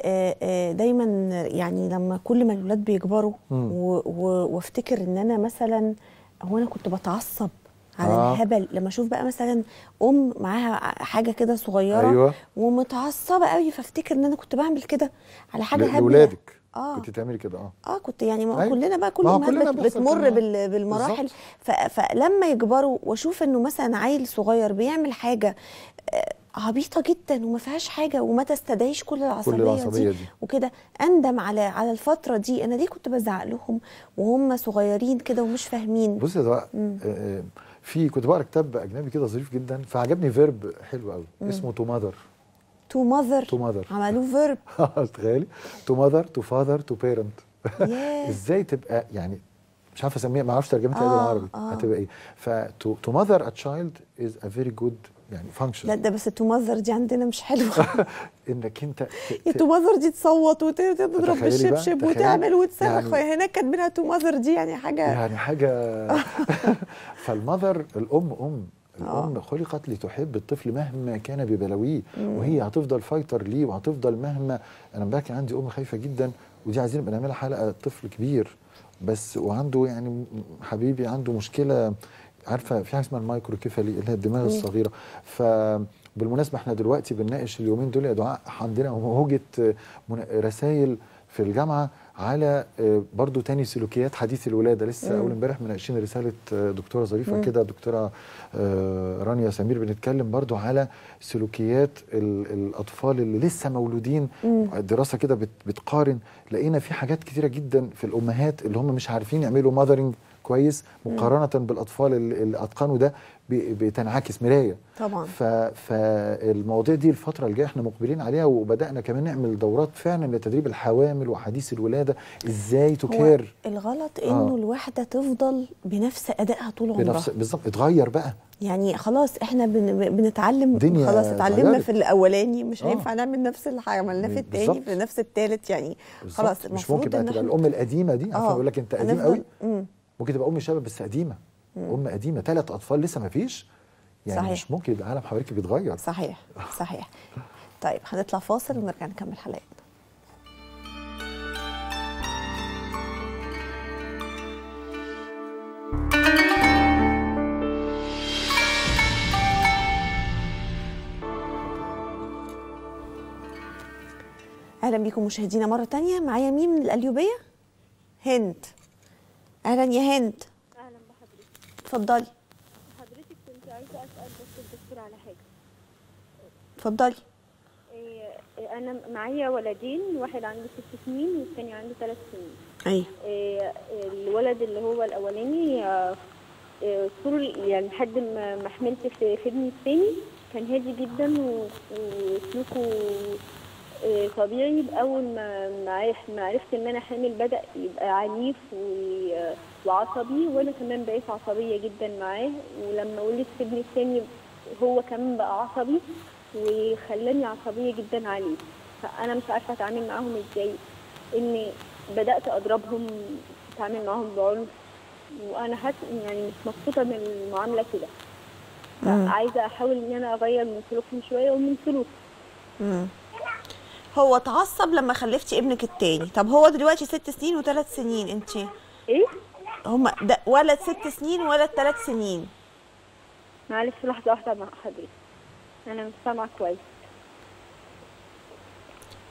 دايما يعني لما كل ما الولاد بيكبروا وافتكر ان انا مثلا، هو انا كنت بتعصب على آه. الهبل لما اشوف بقى مثلا ام معاها حاجه كده صغيره، أيوة. ومتعصبه قوي، فافتكر ان انا كنت بعمل كده على حاجه هبله لاولادك. اه كنت تعملي كده. اه اه كنت يعني ما أيوة. كلنا بقى كل ما بتمر بالمراحل، فلما يكبروا واشوف انه مثلا عيل صغير بيعمل حاجه عبيطه جدا وما فيهاش حاجه وما تستدعيش كل العصبيه, كل العصبية دي, دي. وكده اندم على على الفتره دي، انا ليه كنت بزعق لهم وهم صغيرين كده ومش فاهمين. بصي ده آه في كنت بقرا كتاب اجنبي كده ظريف جدا، فعجبني فيرب حلو قوي اسمه تو ماذر. تو ماذر تو ماذر عملوه فيرب. تخيلي، تو ماذر، تو فاذر، تو بيرنت. ازاي تبقى يعني مش عارفه اسميها، ما اعرفش ترجمتها ايه بالعربي هتبقى ايه. فتو تو ماذر ا تشايلد از ا فيري جود يعني فانكشن. لا ده بس تو ماذر دي عندنا مش حلوه. انك انت تو ماذر دي تصوت وتضرب بالشبشب وتعمل وتصرخ، يعني هناك كاتبينها تو ماذر دي يعني حاجه يعني حاجه. فالمذر الام ام الام خلقت لتحب الطفل مهما كان ببلاويه، وهي هتفضل فايتر ليه وهتفضل مهما. انا امبارح كان عندي ام خايفه جدا، ودي عايزين نبقى نعملها حلقه، طفل كبير بس وعنده يعني حبيبي عنده مشكله، عارفه في حاجه اسمها المايكروكيفالي اللي هي الدماغ الصغيره. فبالمناسبه احنا دلوقتي بنناقش اليومين دول يا دعاء، عندنا موجه رسائل في الجامعه على برضو تاني سلوكيات حديث الولاده. لسه اول امبارح مناقشين رساله دكتوره ظريفه كده، دكتوره رانيا سمير، بنتكلم برضو على سلوكيات الاطفال اللي لسه مولودين. الدراسه كده بتقارن، لقينا في حاجات كتيره جدا في الامهات اللي هم مش عارفين يعملوا ماذرنج كويس مقارنه بالاطفال اللي اتقنوا ده، بتنعكس مرايه طبعا. فالمواضيع دي الفتره الجايه احنا مقبلين عليها، وبدانا كمان نعمل دورات فعلا لتدريب الحوامل وحديث الولاده ازاي تكير. الغلط انه آه. الواحده تفضل بنفس ادائها طول عمرها. بنفس بالظبط، اتغير بقى يعني خلاص احنا بن... بنتعلم خلاص، اتعلمنا غيرت. في الاولاني مش آه. هينفع نعمل نفس اللي عملناه في الثاني في نفس الثالث يعني بالزبط. خلاص مش ممكن بقى تبقى الام القديمه دي، عارفه بقول لك انت قديم قوي، ممكن تبقى ام شباب بس قديمه. مم. ام قديمه، ثلاث اطفال لسه ما فيش يعني صحيح. مش ممكن يبقى العالم حواليك بيتغير. صحيح صحيح. طيب هنطلع فاصل ونرجع نكمل حلقتنا. اهلا بيكم مشاهدينا مره تانية. معايا مين من القليوبيه؟ هند. اهلا يا هند. اهلا بحضرتك. اتفضلي. حضرتك كنت عايزه اسال بس الدكتور على حاجه. اتفضلي. إيه انا معايا ولدين، واحد عنده ست سنين والثاني عنده ثلاث سنين. ايوه. إيه الولد اللي هو الاولاني إيه طول يعني لحد ما حملت في ابني الثاني كان هادي جدا وسلوكه إيه طبيعي. باول ما ما عرفت ان انا حامل بدا يبقى عنيف وعصبي، وانا كمان بقيت عصبيه جدا معاه. ولما ولدت ابني الثاني هو كمان بقى عصبي وخلاني عصبيه جدا عليه. فانا مش عارفه اتعامل معاهم ازاي، اني بدات اضربهم، اتعامل معاهم بعنف، وانا حاسه يعني مش مبسوطه من المعامله كده. عايزه احاول ان انا اغير من سلوكهم شويه ومن سلوكي. امم هو اتعصب لما خلفتي ابنك التاني. طب هو دلوقتي ست سنين وثلاث سنين، انت ايه؟ هما ده ولد ست سنين وولد ثلاث سنين. معلش لحظه واحده مع حضرتك، انا مش سامعه كويس.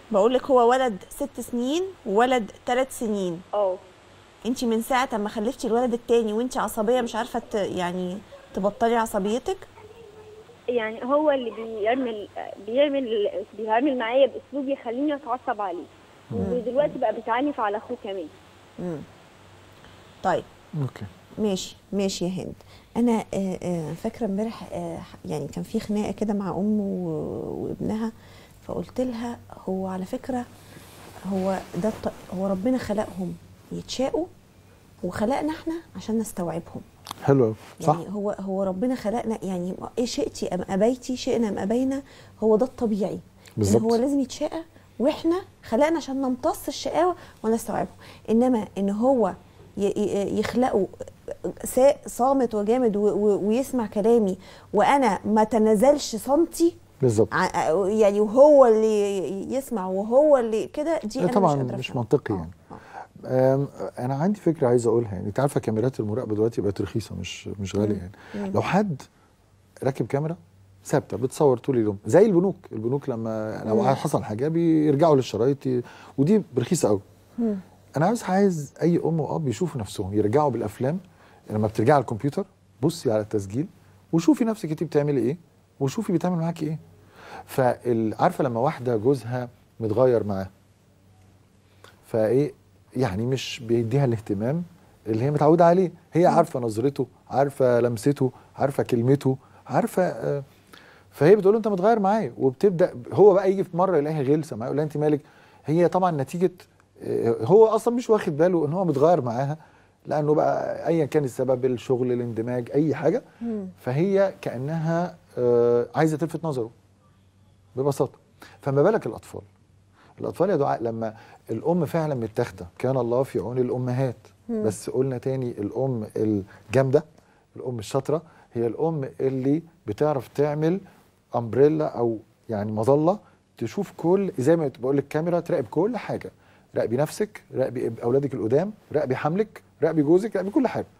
بقول لك هو ولد ست سنين وولد ثلاث سنين. اه انت من ساعه ما خلفتي الولد التاني وانت عصبيه مش عارفه ت... يعني تبطلي عصبيتك؟ يعني هو اللي بيعمل بيعمل بيعمل معايا باسلوب يخليني اتعصب عليه، ودلوقتي بقى بيتعنف على اخوه كمان. امم طيب اوكي ماشي ماشي يا هند. انا آه، آه، فاكره امبارح آه، يعني كان في خناقه كده مع ام و- وابنها، فقلت لها هو على فكره هو ده الط- هو ربنا خلقهم يتشاقوا وخلقنا احنا عشان نستوعبهم. حلو قوي صح. يعني هو هو ربنا خلقنا، يعني ايه شئتي ام ابيتي شئنا ام ابينا هو ده الطبيعي. بالظبط. ان هو لازم يتشقى واحنا خلقنا عشان نمتص الشقاوه ونستوعبه. انما ان هو ي- ي- يخلقه سا- صامت وجامد و- و- ويسمع كلامي وانا ما تنازلش سنتي بالظبط. ع- يعني وهو اللي يسمع وهو اللي كده، دي انا طبعا مش قادره مش أفهمها. منطقي آه، يعني. آه. أم، انا عندي فكره عايز اقولها. يعني انت عارفه كاميرات المراقبه دلوقتي بقت رخيصه مش مش غاليه يعني. مم. لو حد راكب كاميرا ثابته بتصور طول اليوم زي البنوك، البنوك لما لو مم. حصل حاجه بيرجعوا للشرايط ي- ودي رخيصه قوي. مم. انا عايز عايز اي ام واب يشوفوا نفسهم يرجعوا بالافلام. لما بترجعي على الكمبيوتر بصي على التسجيل وشوفي نفسك انت بتعملي ايه وشوفي بيتعمل معاكي ايه. فعارفه لما واحده جوزها متغير معاه فايه يعني مش بيديها الاهتمام اللي هي متعوده عليه، هي عارفه نظرته، عارفه لمسته، عارفه كلمته، عارفه آه، فهي بتقول له انت متغير معايا، وبتبدا هو بقى يجي في مره يلاقيها غلسه معاه يقول لها انت مالك. هي طبعا نتيجه آه، هو اصلا مش واخد باله ان هو متغير معاها، لانه بقى ايا كان السبب، الشغل، الاندماج، اي حاجه، مم. فهي كانها آه، عايزه تلفت نظره ببساطه. فما بالك الاطفال. الاطفال يا دعاء لما الام فعلا متاخده، كان الله في عون الامهات. مم. بس قلنا تاني الام الجامده، الام الشاطره، هي الام اللي بتعرف تعمل امبريلا او يعني مظله تشوف كل، زي ما بقول لك كاميرا تراقب كل حاجه. راقبي نفسك، راقبي اولادك القدام، راقبي حملك، راقبي جوزك، راقبي كل حاجه.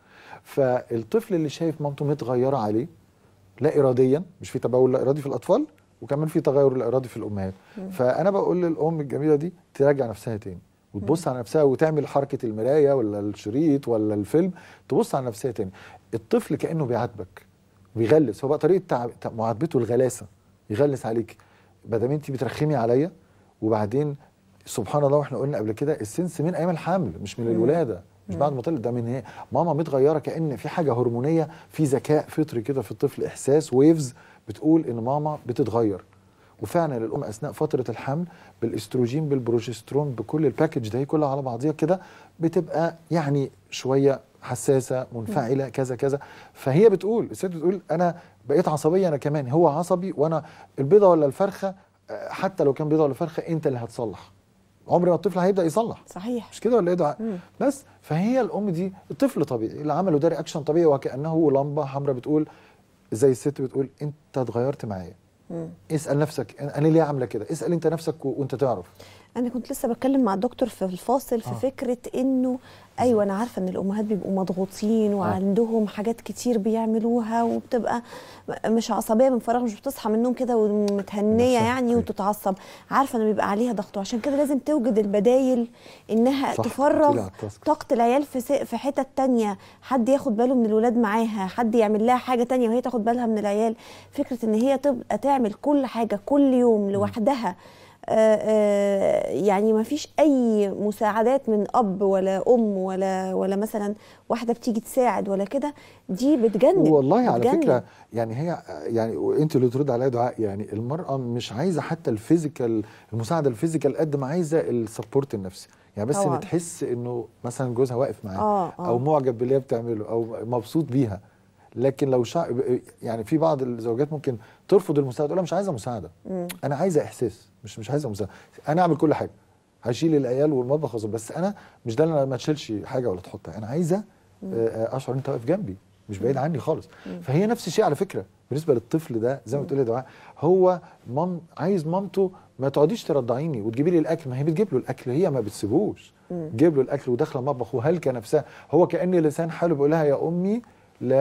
فالطفل اللي شايف مامته متغيره عليه لا اراديا، مش في تبول لا ارادي في الاطفال وكمان في تغير لا ارادي في الامهات. فانا بقول للام الجميله دي تراجع نفسها تاني وتبص على نفسها وتعمل حركه المرايه ولا الشريط ولا الفيلم، تبص على نفسها تاني. الطفل كانه بيعاتبك بيغلس، هو بقى طريقه تع- تع- معاتبته الغلاسه، يغلس عليك. ما دام انت بترخمي عليا، وبعدين سبحان الله واحنا قلنا قبل كده السنس من ايام الحمل مش من الولاده، مش بعد ما طلع، ده من هي ماما متغيره، كأن في حاجه هرمونيه، في ذكاء فطري كده في الطفل، احساس ويفز بتقول ان ماما بتتغير. وفعلا الام اثناء فتره الحمل بالاستروجين بالبروجسترون بكل الباكج ده كلها على بعضيها كده بتبقى يعني شويه حساسه منفعله كذا كذا. فهي بتقول، الست بتقول انا بقيت عصبيه انا كمان، هو عصبي وانا البيضه ولا الفرخه، آه، حتى لو كان بيضه ولا فرخه انت اللي هتصلح. عمر ما الطفل هيبدا يصلح، صحيح. مش كده ولا ايه دعاء؟ مم. بس فهي الام دي الطفل طبيعي اللي عمله ده رياكشن طبيعي، وكانه لمبه حمراء بتقول زي الست بتقول انت اتغيرت معايا. مم. اسال نفسك انا ليه عامله كده، اسال انت نفسك و- وانت تعرف. انا كنت لسه بتكلم مع الدكتور في الفاصل في آه. فكره انه ايوه انا عارفه ان الامهات بيبقوا مضغوطين وعندهم حاجات كتير بيعملوها وبتبقى م- مش عصبيه من فراغ، مش بتصحى من النوم كده ومتهنيه نفسها. يعني أيوة. وتتعصب، عارفه انه بيبقى عليها ضغط، وعشان كده لازم توجد البدايل انها صح، تفرغ قلت لي على التاسك. طاقه العيال في س- في حتت تانية، حد ياخد باله من الولاد معاها، حد يعمل لها حاجه تانية وهي تاخد بالها من العيال. فكره ان هي تبقى تعمل كل حاجه كل يوم لوحدها، آه، آه، يعني ما فيش اي مساعدات من اب ولا ام ولا ولا مثلا واحده بتيجي تساعد ولا كده، دي بتجنن والله على بتجنن. فكره يعني هي يعني وانت اللي ترد عليها دعاء، يعني المراه مش عايزه حتى الفيزيكال المساعده الفيزيكال قد ما عايزه السبورت النفسي، يعني بس طبعاً. ان تحس انه مثلا جوزها واقف معاها آه، آه. او معجب باللي هي بتعمله او مبسوط بيها. لكن لو شع... يعني في بعض الزوجات ممكن ترفض المساعده، تقول لها مش عايزه مساعده، مم. انا عايزه احساس، مش مش عايزه مساعده، انا اعمل كل حاجه، هشيل العيال والمطبخ وأظبط، بس انا مش ده اللي أنا ما تشيلش حاجه ولا تحطها، انا عايزه آه، اشعر انت واقف جنبي مش بعيد عني خالص. فهي نفس الشيء على فكره بالنسبه للطفل ده، زي ما بتقولي يا دعاء، هو مام عايز مامته ما تقعديش ترضعيني وتجيبي لي الاكل، ما هي بتجيب له الاكل، هي ما بتسيبوش، تجيب له الاكل وداخله المطبخ وهلكه نفسها، هو كأن لسان حاله بيقول لها يا امي لا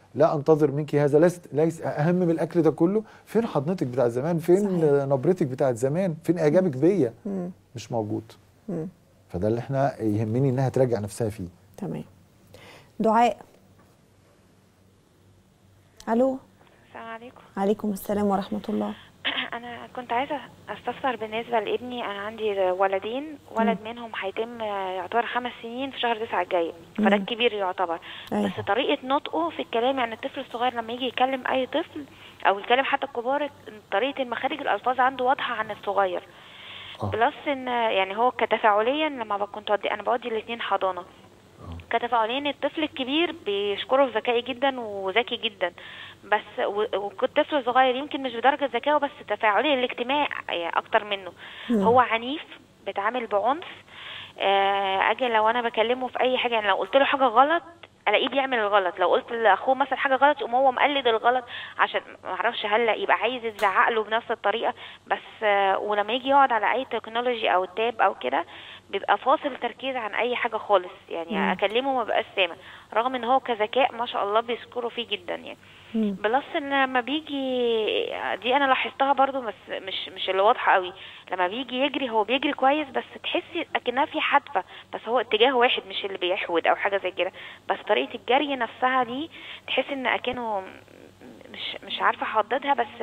لا انتظر منك هذا، ليس ليس اهم من الاكل ده كله. فين حضنتك بتاعت زمان؟ فين صحيح. نبرتك بتاعت زمان؟ فين اعجابك بيا؟ مش موجود. مم. فده اللي احنا يهمني انها تراجع نفسها فيه. تمام. دعاء. الو. السلام عليكم. عليكم السلام ورحمه الله. انا كنت عايزه استفسر بالنسبه لابني. انا عندي ولدين، ولد مم. منهم هيتم يعتبر خمس سنين في شهر تسعة الجاي، فده الكبير يعتبر. أيه. بس طريقه نطقه في الكلام، يعني الطفل الصغير لما يجي يكلم اي طفل او يكلم حتى الكبار، طريقه المخارج الالفاظ عنده واضحه عن الصغير. أوه. بلس ان يعني هو كتفاعليا لما كنت ودي انا بودي الاثنين حضانه، كتفاعليا الطفل الكبير بيشكره في ذكائي جدا وذكي جدا، بس والطفل الصغير يمكن مش بدرجه ذكائه بس تفاعليا الاجتماعي اكتر منه. مم. هو عنيف، بيتعامل بعنف. اجي لو انا بكلمه في اي حاجه، يعني لو قلت له حاجه غلط الاقيه بيعمل الغلط، لو قلت لاخوه مثلا حاجه غلط يقوم هو مقلد الغلط، عشان ما اعرفش هل يبقى عايز يزعق له بنفس الطريقه. بس ولما يجي يقعد على اي تكنولوجي او تاب او كده بيبقى فاصل تركيز عن اي حاجه خالص، يعني مم. اكلمه ما بقاش سامع، رغم ان هو كذكاء ما شاء الله بيذكروا فيه جدا يعني. مم. بلس ان لما بيجي، دي انا لاحظتها برضو بس مش مش اللي واضحه قوي، لما بيجي يجري هو بيجري كويس بس تحسي اكنها في حدفه، بس هو اتجاه واحد مش اللي بيحود او حاجه زي كده، بس طريقه الجري نفسها دي تحس ان اكنه مش مش عارفه احددها، بس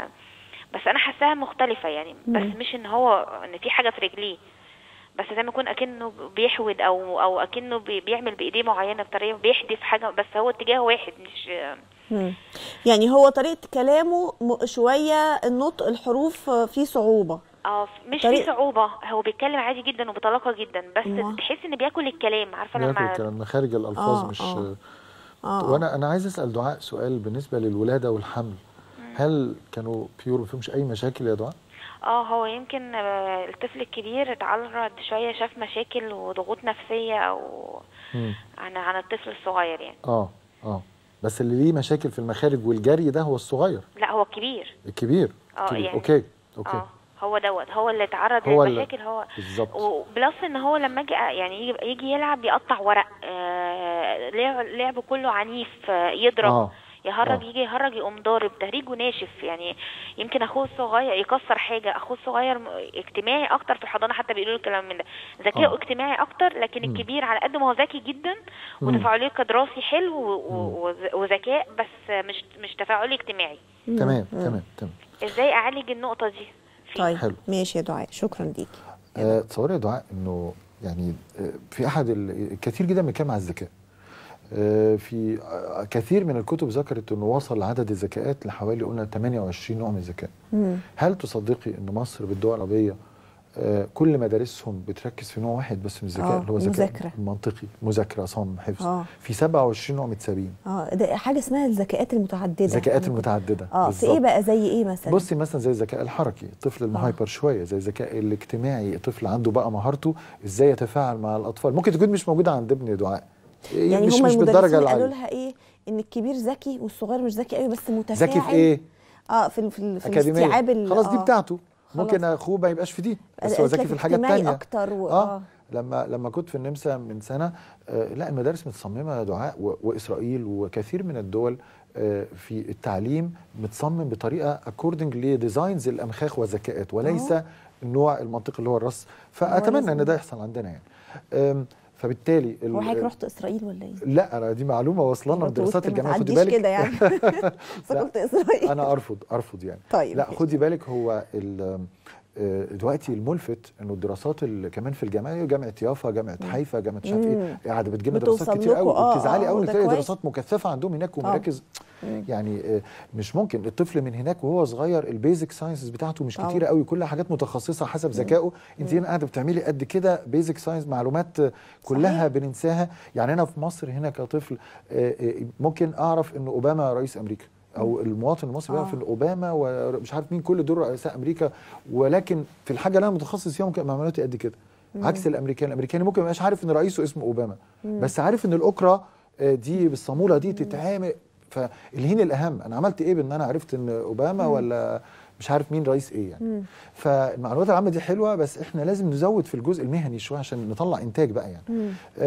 بس انا حاساها مختلفه يعني. مم. بس مش ان هو ان في حاجه في رجليه، بس زي ما يكون اكنه بيحود او او اكنه بيعمل بايديه معينه بطريقه بيحدف حاجه، بس هو اتجاه واحد مش. مم. يعني هو طريقه كلامه شويه النطق الحروف فيه صعوبه. اه مش طريق... في صعوبه، هو بيتكلم عادي جدا وبطلاقه جدا، بس مم. تحس ان بياكل الكلام، عارفه لما بياكل الكلام، مخارج الالفاظ. آه مش آه. آه. وانا انا عايز اسال دعاء سؤال بالنسبه للولاده والحمل. مم. هل كانوا بيور ما فيهمش اي مشاكل يا دعاء؟ اه هو يمكن الطفل الكبير اتعرض شويه، شاف مشاكل وضغوط نفسيه او مم. عن عن الطفل الصغير يعني. اه اه بس اللي ليه مشاكل في المخارج والجري ده هو الصغير؟ لا هو الكبير. الكبير اه يعني اوكي اوكي اه هو دوت هو اللي اتعرض للمشاكل. هو بالظبط. وبلس ان هو لما يجي يعني يجي يلعب يقطع ورق، آه لعبه كله عنيف، آه يضرب آه. يهرج، آه. يجي يهرج يقوم ضارب، تهريجه ناشف يعني. يمكن اخوه الصغير يكسر حاجه، اخوه الصغير اجتماعي اكتر في الحضانه، حتى بيقولوا الكلام من ده، ذكائه آه. اجتماعي اكتر، لكن م. الكبير على قد ما هو ذكي جدا وتفاعليه كدراسي حلو وذكاء، بس مش مش تفاعلي اجتماعي. تمام تمام تمام. ازاي اعالج النقطه دي فيه؟ طيب حلو. ماشي يا دعاء، شكرا ليكي. أه تصوري يا دعاء انه يعني في احد الكثير جدا بيتكلم على الذكاء، في كثير من الكتب ذكرت انه وصل عدد الذكاءات لحوالي قلنا ثمانية وعشرين نوع من الذكاء. هل تصدقي ان مصر بالدول العربيه كل مدارسهم بتركز في نوع واحد بس من الذكاء، اللي هو الذكاء المنطقي، مذاكره، صم، حفظ. أوه. في سبعة وعشرين نوع متسابين. اه ده حاجه اسمها الذكاءات المتعدده. الذكاءات المتعدده اه في ايه بقى؟ زي ايه مثلا؟ بصي مثلا زي الذكاء الحركي، الطفل المهايبر شويه، زي الذكاء الاجتماعي، طفل عنده بقى مهارته ازاي يتفاعل مع الاطفال، ممكن تكون مش موجوده عند ابن دعاء. يعني مش هم مش المدرسين قالوا لها ايه؟ ان الكبير ذكي والصغير مش ذكي قوي بس متفاعل. ذكي في ايه؟ اه في في, في الاستيعاب. خلاص دي بتاعته. ممكن اخوه ما يبقاش في دي، بس هو ذكي في الحاجه الثانيه اكتر و... اه لما لما كنت في النمسا من سنه، آه لا المدارس متصممه دعاء واسرائيل وكثير من الدول آه في التعليم متصمم بطريقه اكوردنج لديزاينز الامخاخ والذكاءات، وليس أوه. النوع المنطقي اللي هو الرص. فاتمنى ان ده يحصل عندنا يعني. فبالتالي هو حضرتك رحت اسرائيل ولا ايه؟ لا انا دي معلومه واصله لنا من دراسات الجامعه، خدي بالك كده يعني. قلت اسرائيل. انا ارفض ارفض يعني. طيب لا خدي بالك، هو دلوقتي الملفت انه الدراسات اللي كمان في الجامعه، جامعه يافا، جامعه حيفا، جامعه مش عارف ايه، قاعده بتجيب لنا دراسات كتير قوي، وبتزعلي قوي تلاقي دراسات مكثفه عندهم هناك ومراكز. يعني مش ممكن الطفل من هناك وهو صغير البيزك ساينسز بتاعته مش كتيره قوي، كلها حاجات متخصصه حسب ذكائه. انت هنا قاعده بتعملي قد كده بيزك ساينس، معلومات كلها صحيح. بننساها. يعني انا في مصر هنا كطفل ممكن اعرف انه اوباما رئيس امريكا، او المواطن المصري بيعرف ان اوباما ومش عارف مين كل دول رؤساء امريكا، ولكن في الحاجه اللي انا متخصص فيها ممكن معلوماتي قد كده. مم. عكس الامريكان، الامريكاني ممكن ما يبقاش عارف ان رئيسه اسمه اوباما، مم. بس عارف ان الاوكرا دي بالصاموله دي تتعامل. فالهين الاهم انا عملت ايه بان انا عرفت ان اوباما مم. ولا مش عارف مين رئيس ايه يعني. مم. فالمعلومات العامه دي حلوه، بس احنا لازم نزود في الجزء المهني شويه عشان نطلع انتاج بقى يعني. مم.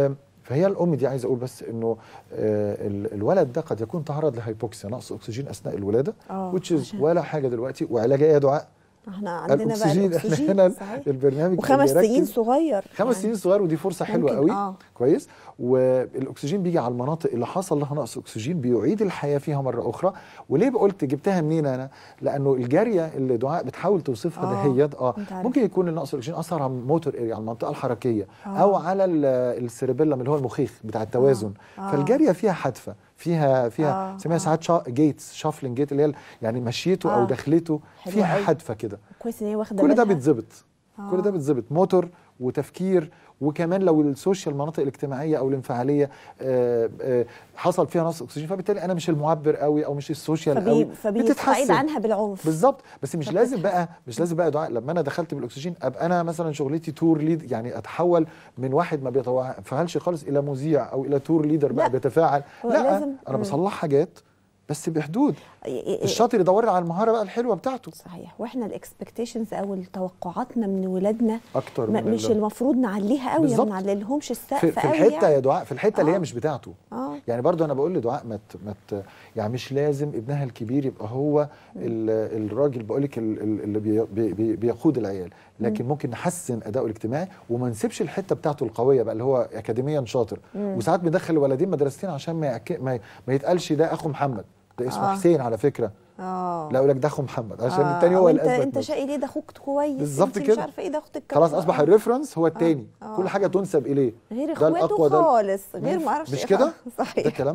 فهي الام دي عايز اقول بس انه آه الولد ده قد يكون تعرض لهايبوكسيا، نقص اكسجين اثناء الولاده which is ولا حاجه دلوقتي، وعلاجها ايه يا دعاء؟ احنا عندنا الأكسجين. بقى الأكسجين. احنا هنا صحيح. البرنامج وخمس سنين صغير، خمس يعني. سنين صغير، ودي فرصه حلوه قوي. آه. كويس. والاكسجين بيجي على المناطق اللي حصل لها نقص اكسجين، بيعيد الحياه فيها مره اخرى. وليه قلت جبتها منين انا؟ لانه الجاريه اللي دعاء بتحاول توصفها آه. دهيت اه ممكن يكون النقص الاكسجين اثر على الموتور اريا، على المنطقه الحركيه، آه. او على السيربيلم اللي هو المخيخ بتاع التوازن. آه. آه. فالجاريه فيها حدفه، فيها فيها اسمها آه. ساعات شا... جيتس شافلنج جيت اللي هي يعني مشيته آه. او دخلته فيها حدفه كده. كويس ان هي واخده كل ده بيتظبط. آه. كل ده بيتظبط، موتور وتفكير، وكمان لو السوشيال المناطق الاجتماعيه او الانفعاليه آآ آآ حصل فيها نقص اكسجين، فبالتالي انا مش المعبر قوي او مش السوشيال فبي قوي، فبيتحسن عنها بالعنف. بالظبط. بس مش لازم بقى مش لازم بقى دعاء لما انا دخلت بالاكسجين ابقى انا مثلا شغلتي تور ليد، يعني اتحول من واحد ما بيتفاعلش خالص الى مذيع او الى تور ليدر بقى بيتفاعل. لا، انا بصلح حاجات بس بحدود. الشاطر يدور على المهاره بقى الحلوه بتاعته. صحيح. واحنا الاكسبكتيشنز او توقعاتنا من ولادنا اكتر من مش المفروض نعليها قوي، ما نعللهمش السقف في, في قوي الحته يعني. يا دعاء في الحته آه. اللي هي مش بتاعته. آه. يعني برضو انا بقول لدعاء ما مت يعني مش لازم ابنها الكبير يبقى هو الراجل بقول لك اللي بي بي بيقود العيال، لكن ممكن نحسن اداؤه الاجتماعي وما نسيبش الحته بتاعته القويه بقى اللي هو اكاديميا شاطر. مم. وساعات بندخل ولدين مدرستين عشان ما ما, ما يتقالش ده اخو محمد، ده اسمه آه. حسين على فكره. اه لا اقول لك ده اخو محمد عشان آه. الثاني هو الاثبت. انت انت شقي ليه؟ ده اخوك كويس بالظبط كده، مش عارفه ايه ده اختك خلاص اصبح آه. الريفرنس هو الثاني. آه. آه. كل حاجه تنسب اليه غير اخواته خالص، غير ما اعرفش مش كده. صحيح ده كلام.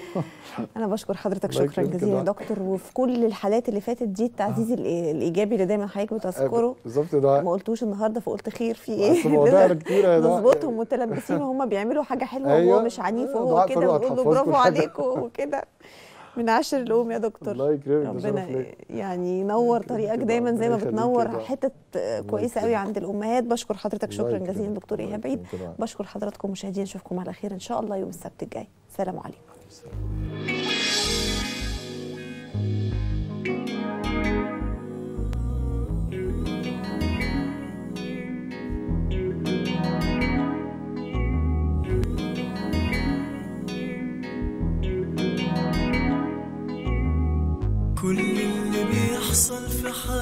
انا بشكر حضرتك شكرا جزيلا يا دكتور. وفي كل الحالات اللي فاتت دي التعزيز آه. الايجابي اللي دايما حضرتك بتذكره بالظبط ده ما قلتوش النهارده، فقلت خير في ايه. مواضيع كتير يا دكتور نظبطهم متلبسين وهم بيعملوا حاجه حلوه أيوة. وهو مش عنيف وهو كده، ونقول له برافو عليكم وكده. من عشر الأم يا دكتور. الله يكرمك، ربنا يعني ينور طريقك دايما زي ما بتنور حتت كويسه قوي عند الامهات. بشكر حضرتك شكرا جزيلا دكتور ايهاب عيد. بشكر حضراتكم مشاهدين، نشوفكم على خير ان شاء الله يوم السبت الجاي. سلام عليكم. كل اللي بيحصل في حياتي